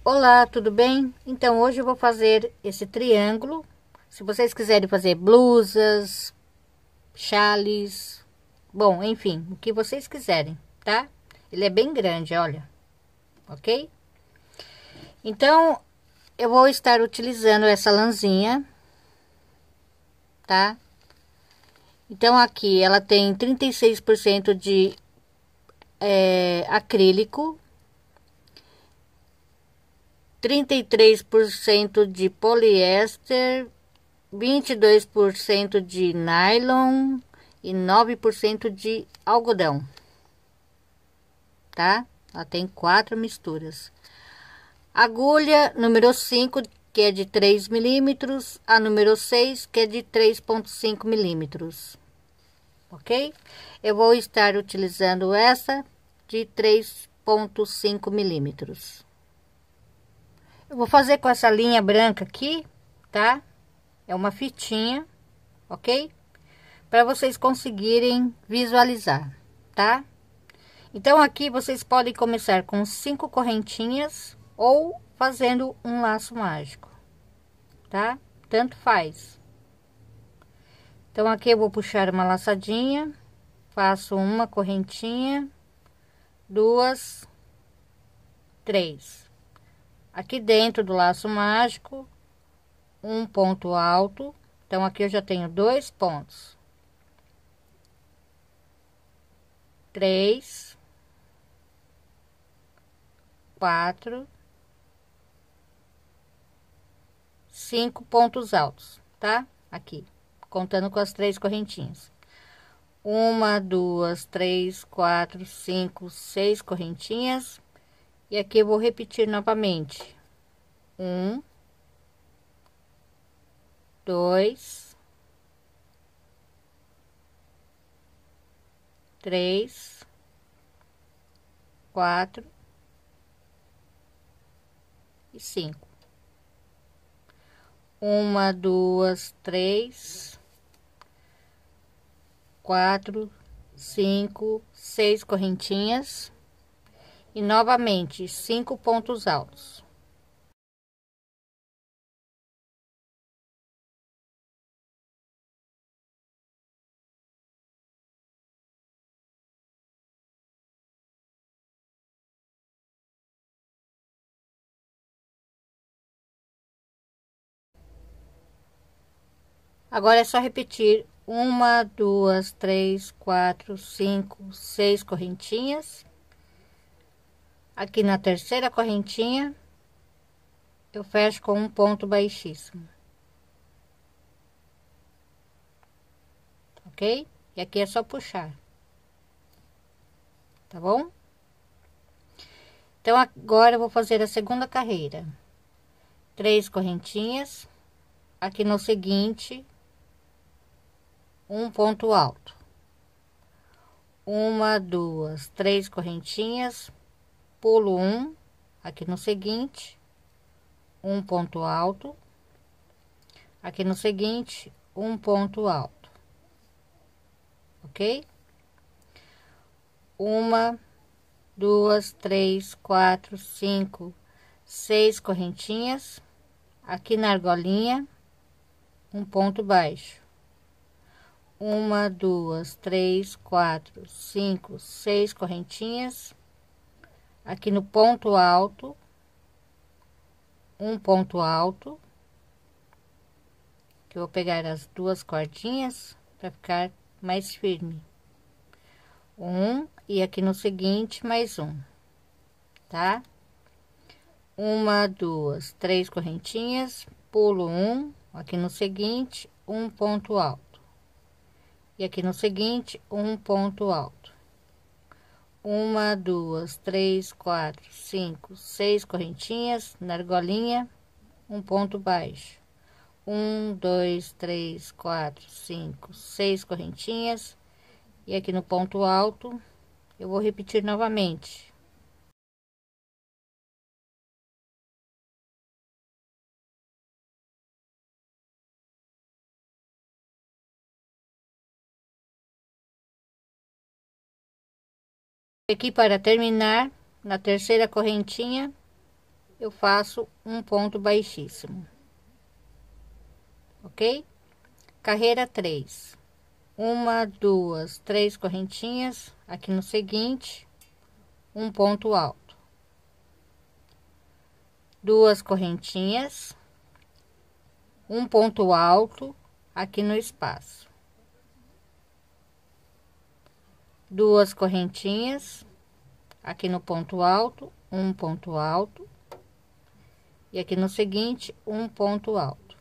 Olá, tudo bem? Então hoje eu vou fazer esse triângulo. Se vocês quiserem fazer blusas, chales, bom, enfim, o que vocês quiserem, tá? Ele é bem grande, olha, ok? Então eu vou estar utilizando essa lãzinha, tá? Então aqui ela tem 36% de acrílico, 33% de poliéster, 22% de nylon e 9% de algodão, tá? Ela tem 4 misturas. Agulha número 5, que é de 3 milímetros, a número 6, que é de 3,5 milímetros, ok? Eu vou estar utilizando essa de 3,5 milímetros. Eu vou fazer com essa linha branca aqui, tá? É uma fitinha, ok? Para vocês conseguirem visualizar, tá? Então aqui vocês podem começar com 5 correntinhas ou fazendo um laço mágico, tá? Tanto faz. Então aqui eu vou puxar uma laçadinha, faço uma correntinha, 2, 3. Aqui dentro do laço mágico, um ponto alto. Então aqui eu já tenho 2 pontos. 3, 4, 5 pontos altos, tá? Aqui, contando com as 3 correntinhas. 1, 2, 3, 4, 5, 6 correntinhas. E aqui eu vou repetir novamente. 1, 2, 3, 4 e 5. 1, 2, 3, 4, 5, 6 correntinhas. E novamente 5 pontos altos. Agora é só repetir 1, 2, 3, 4, 5, 6 correntinhas. Aqui na terceira correntinha, eu fecho com um ponto baixíssimo, ok? E aqui é só puxar, tá bom? Então agora eu vou fazer a segunda carreira. 3 correntinhas. Aqui no seguinte, um ponto alto. 1, 2, 3 correntinhas, pulo 1. Aqui no seguinte, um ponto alto. Aqui no seguinte, um ponto alto, ok? 1, 2, 3, 4, 5, 6 correntinhas. Aqui na argolinha, um ponto baixo. 1, 2, 3, 4, 5, 6 correntinhas. Aqui no ponto alto, um ponto alto, que eu vou pegar as 2 cordinhas para ficar mais firme. E aqui no seguinte mais um, tá? 1, 2, 3 correntinhas, pulo 1. Aqui no seguinte, um ponto alto. E aqui no seguinte, um ponto alto. 1, 2, 3, 4, 5, 6 correntinhas na argolinha, um ponto baixo. 1, 2, 3, 4, 5, 6 correntinhas. E aqui no ponto alto, eu vou repetir novamente. Aqui para terminar, na terceira correntinha, eu faço um ponto baixíssimo, ok? Carreira 3, uma, duas, três correntinhas aqui no seguinte, um ponto alto, duas correntinhas, um ponto alto aqui no espaço, duas correntinhas aqui no ponto alto, um ponto alto, e aqui no seguinte um ponto alto,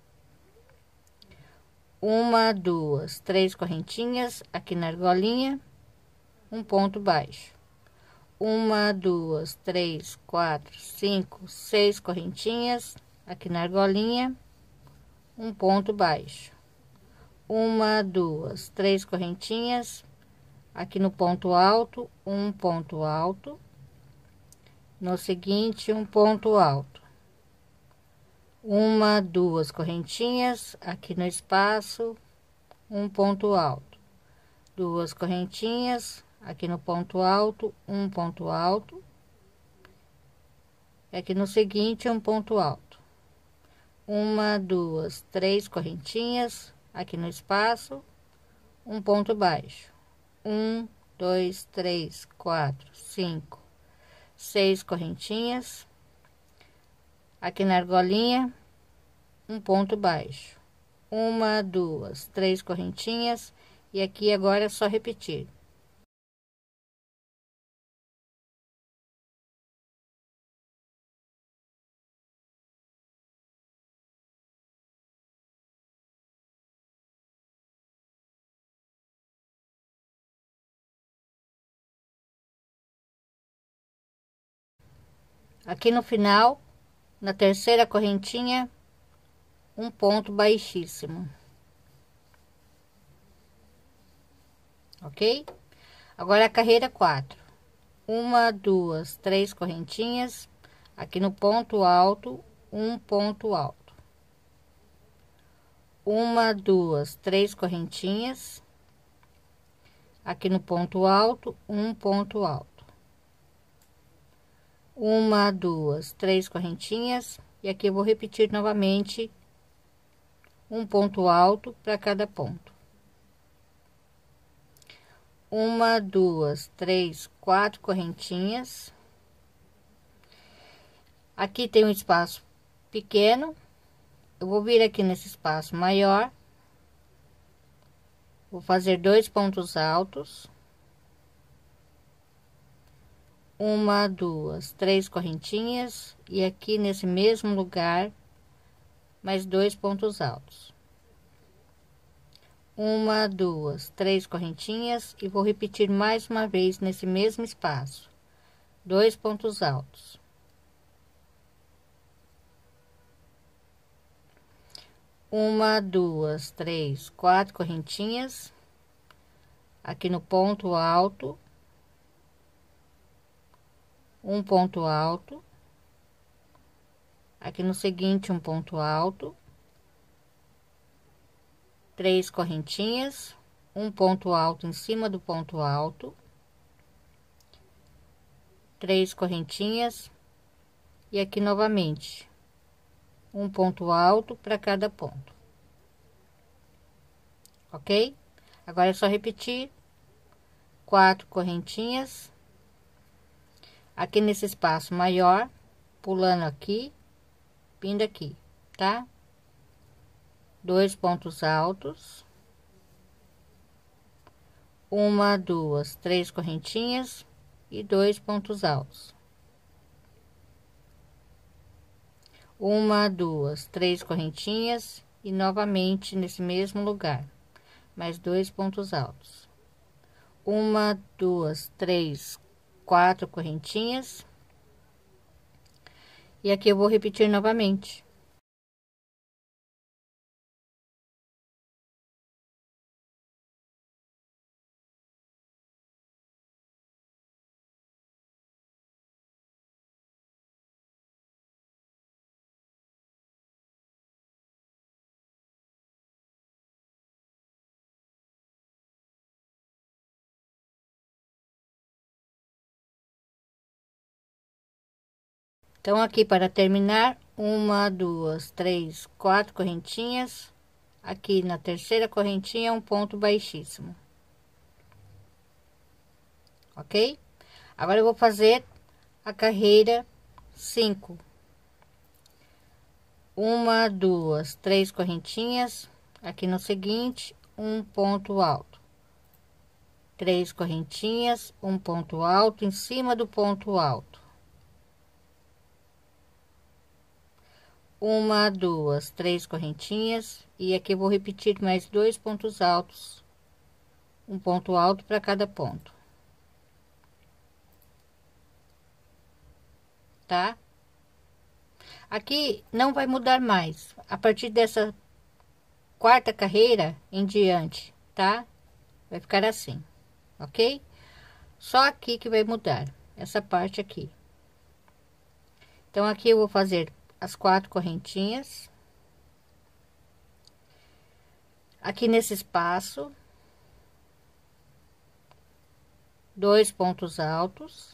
uma, duas, três correntinhas aqui na argolinha, um ponto baixo, uma, duas, três, quatro, cinco, seis correntinhas aqui na argolinha, um ponto baixo, uma, duas, três correntinhas aqui no ponto alto, um ponto alto, no seguinte um ponto alto, uma, duas correntinhas aqui no espaço, um ponto alto, duas correntinhas aqui no ponto alto, um ponto alto, e aqui no seguinte um ponto alto, uma, duas, três correntinhas aqui no espaço, um ponto baixo, um, dois, três, quatro, cinco, seis correntinhas aqui na argolinha, um ponto baixo, uma, duas, três correntinhas, e aqui agora é só repetir. Aqui no final, na terceira correntinha, um ponto baixíssimo, ok? Agora a carreira 4, uma, duas, três correntinhas aqui no ponto alto, um ponto alto, uma, duas, três correntinhas aqui no ponto alto, um ponto alto, uma, duas, três correntinhas, e aqui eu vou repetir novamente um ponto alto para cada ponto, uma, duas, três, quatro correntinhas. Aqui tem um espaço pequeno, eu vou vir aqui nesse espaço maior, vou fazer dois pontos altos, uma, duas, três correntinhas, e aqui nesse mesmo lugar mais dois pontos altos, uma, duas, três correntinhas, e vou repetir mais uma vez nesse mesmo espaço, dois pontos altos, uma, duas, três, quatro correntinhas aqui no ponto alto, um ponto alto, aqui no seguinte um ponto alto, três correntinhas, um ponto alto em cima do ponto alto, três correntinhas, e aqui novamente um ponto alto para cada ponto, ok? Agora é só repetir quatro correntinhas aqui nesse espaço maior, pulando aqui, vindo aqui, tá? Dois pontos altos, uma, duas, três correntinhas e dois pontos altos, uma, duas, três correntinhas, e novamente nesse mesmo lugar mais dois pontos altos, uma, duas, três, quatro correntinhas, e aqui eu vou repetir novamente. Então, aqui para terminar, 1, 2, 3, 4 correntinhas. Aqui na terceira correntinha, um ponto baixíssimo. Ok? Agora eu vou fazer a carreira 5. 1, 2, 3 correntinhas. Aqui no seguinte, um ponto alto. 3 correntinhas, um ponto alto em cima do ponto alto. 1, 2, 3 correntinhas, e aqui eu vou repetir mais 2 pontos altos, um ponto alto para cada ponto, tá? Aqui não vai mudar mais a partir dessa quarta carreira em diante, tá? Vai ficar assim, ok? Só aqui que vai mudar, essa parte aqui. Então, aqui eu vou fazer as 4 correntinhas. Aqui nesse espaço, 2 pontos altos.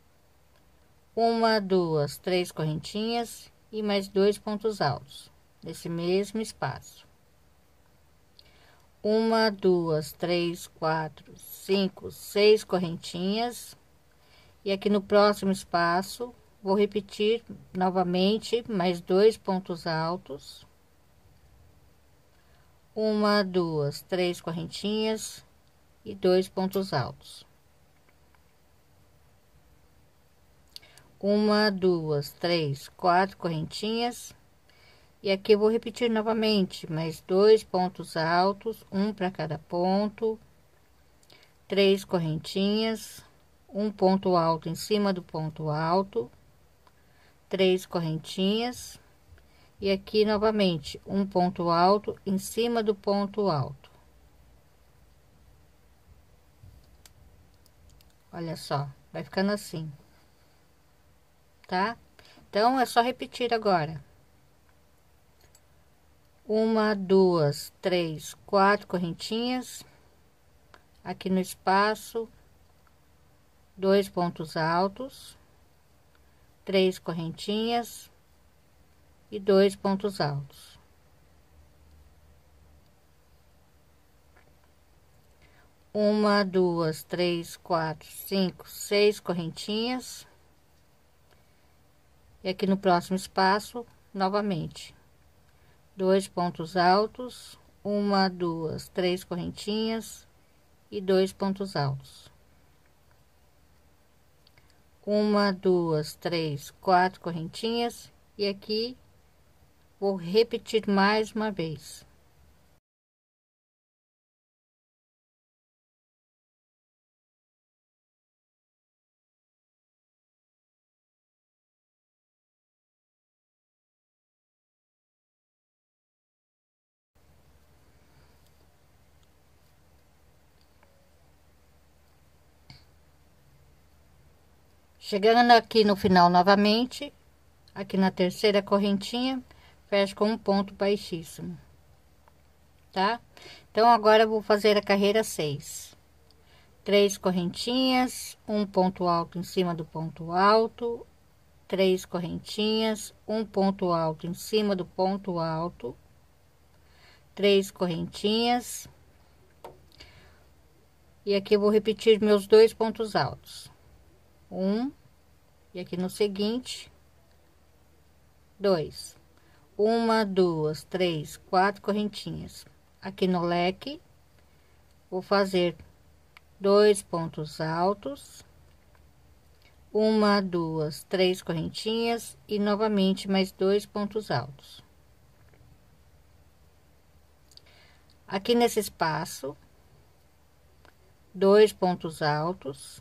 1, 2, 3 correntinhas e mais 2 pontos altos nesse mesmo espaço. 1, 2, 3, 4, 5, 6 correntinhas, e aqui no próximo espaço vou repetir novamente mais 2 pontos altos. 1, 2, 3 correntinhas e 2 pontos altos. 1, 2, 3, 4 correntinhas, e aqui eu vou repetir novamente mais 2 pontos altos, um para cada ponto. 3 correntinhas, um ponto alto em cima do ponto alto. 3 correntinhas, e aqui novamente um ponto alto em cima do ponto alto. Olha só, vai ficando assim, tá? Então é só repetir agora. 1, 2, 3, 4 correntinhas, aqui no espaço, 2 pontos altos, 3 correntinhas e 2 pontos altos. 1, 2, 3, 4, 5, 6 correntinhas, e aqui no próximo espaço, novamente, 2 pontos altos, 1, 2, 3 correntinhas e 2 pontos altos. 1, 2, 3, 4 correntinhas, e aqui vou repetir mais uma vez. Chegando aqui no final novamente, aqui na terceira correntinha, fecho com um ponto baixíssimo, tá? Então, agora eu vou fazer a carreira 6. 3 correntinhas, um ponto alto em cima do ponto alto, 3 correntinhas, um ponto alto em cima do ponto alto, 3 correntinhas, e aqui eu vou repetir meus 2 pontos altos. E aqui no seguinte, 2. 1, 2, 3, 4 correntinhas. Aqui no leque, vou fazer 2 pontos altos, 1, 2, 3 correntinhas e novamente mais 2 pontos altos. Aqui nesse espaço, 2 pontos altos,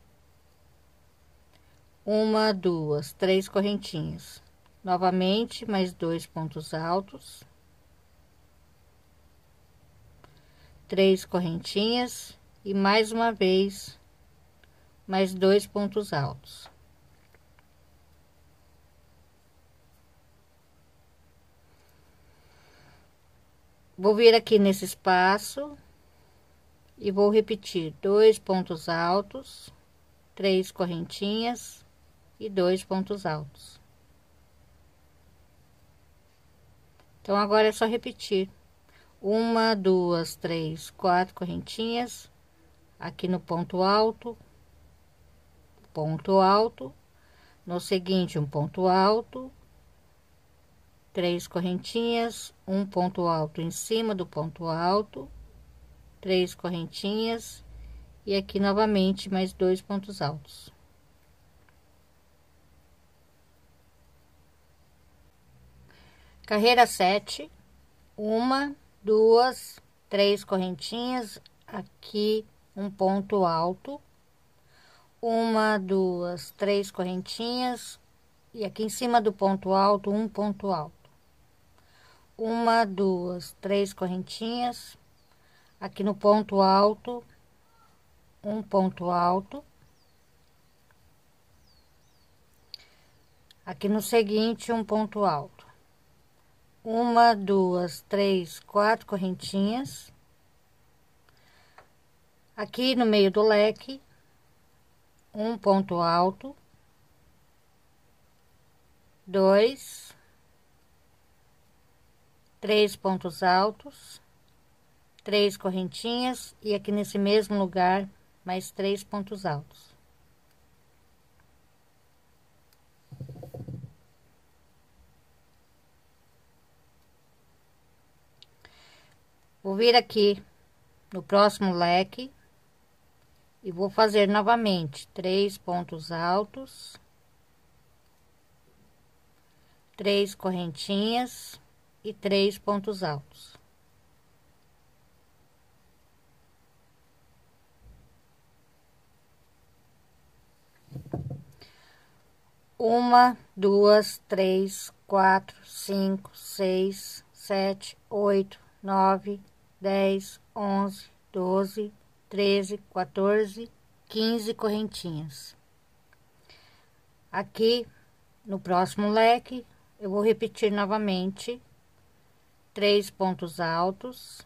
1, 2, 3 correntinhas, novamente mais 2 pontos altos, 3 correntinhas e mais uma vez mais 2 pontos altos. Vou vir aqui nesse espaço e vou repetir 2 pontos altos, 3 correntinhas e 2 pontos altos. Então, agora é só repetir. 1, 2, 3, 4 correntinhas aqui no ponto alto, no seguinte um ponto alto, 3 correntinhas, um ponto alto em cima do ponto alto, 3 correntinhas e aqui novamente mais 2 pontos altos. Carreira 7, 1, 2, 3 correntinhas, aqui um ponto alto, 1, 2, 3 correntinhas e aqui em cima do ponto alto um ponto alto, 1, 2, 3 correntinhas, aqui no ponto alto um ponto alto, aqui no seguinte um ponto alto, 1, 2, 3, 4 correntinhas, aqui no meio do leque um ponto alto, 2, 3 pontos altos, 3 correntinhas e aqui nesse mesmo lugar mais 3 pontos altos. Vou vir aqui no próximo leque e vou fazer novamente 3 pontos altos, 3 correntinhas e 3 pontos altos. 1, 2, 3, 4, 5, 6, 7, 8, 9, 10, 11, 12, 13, 14, 15 correntinhas. Aqui no próximo leque eu vou repetir novamente 3 pontos altos,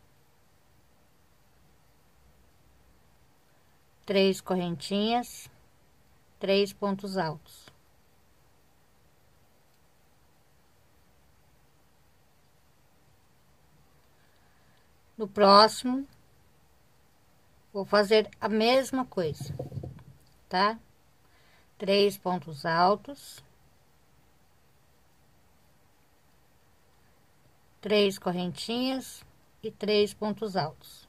3 correntinhas, 3 pontos altos. No próximo, vou fazer a mesma coisa, tá? 3 pontos altos, 3 correntinhas e 3 pontos altos.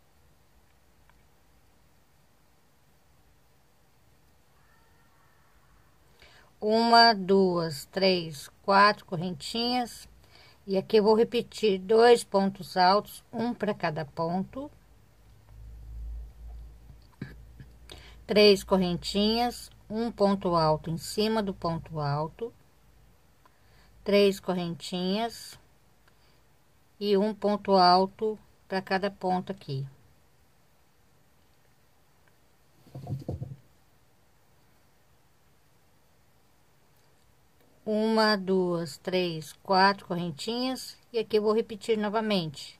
Uma, 2, 3, 4 correntinhas. E aqui eu vou repetir 2 pontos altos, um para cada ponto. 3 correntinhas, um ponto alto em cima do ponto alto. 3 correntinhas e um ponto alto para cada ponto aqui. Uma, 2, 3, 4 correntinhas e aqui eu vou repetir novamente.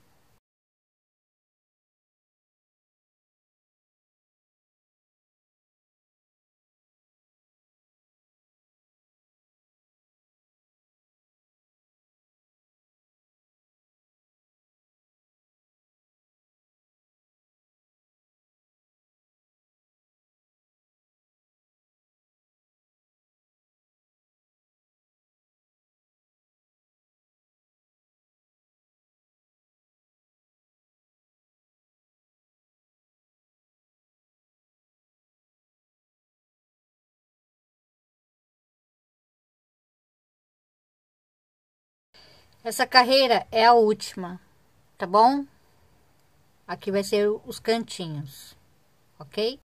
Essa carreira é a última, tá bom? Aqui vai ser os cantinhos, ok?